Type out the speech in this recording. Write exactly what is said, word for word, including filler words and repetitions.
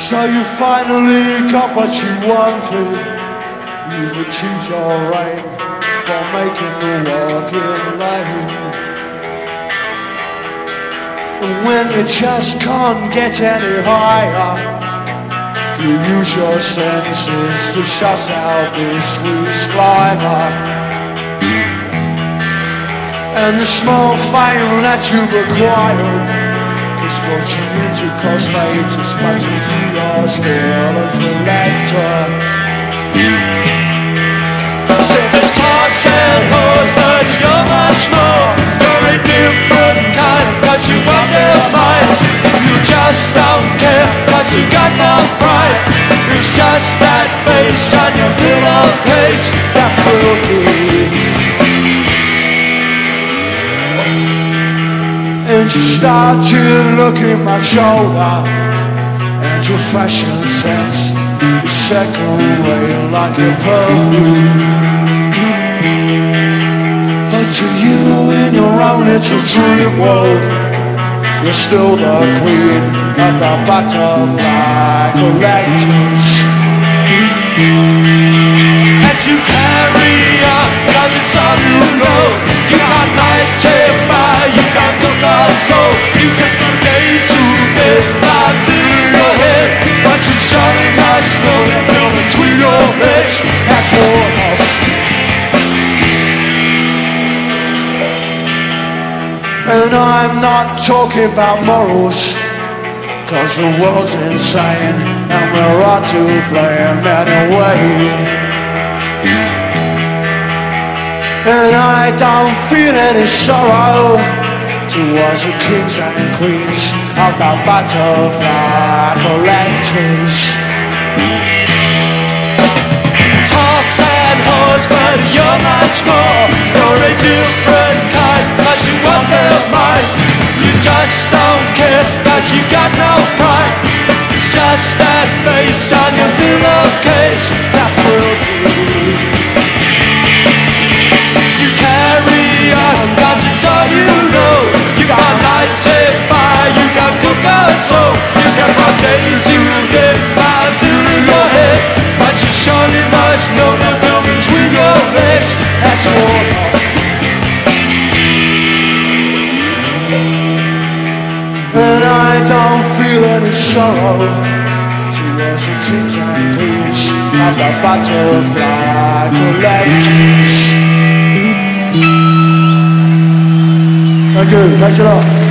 So you finally got what you wanted. You've achieved your aim by making the walking lane. And when you just can't get any higher, you use your senses to shut out this week's climber. And the small fame that you've acquired is what you need to cause status, but you are still a collector. Said there's tarts and whores, but you're much more. You're a different kind, cause you want their minds. You just don't care, cause you got no pride. It's just that face on your pillowcase that filthy. And you started looking my shoulder, and your fashion sense is second rate like a perfume. But to you in your own little dream world, you're still the queen of the butterfly collectors. And you carry on, cause it's all you know. You got ninety-five, you got cook our soul. You can relate to it, not through your head, but you surely must know that you're between your legs. That's your love. And I'm not talking about morals, cause the world's insane and we're all to blame anyway. And I don't feel any sorrow towards the kings and queens of the butterfly collectors. Tarts and whores, but you're much more. You're a different kind, cause you want their mind. You just don't care, cause you got no pride. It's just that face on your pillowcase that will be. You carry on, cause it's all you know. You got ninety-five, you got cook and soul. You got from day to day, right through your head. But you surely must know the bill between your legs. That's your love. And I don't feel any sorrow towards the kings and queens of the butterfly collectors. Thank you, thanks a lot.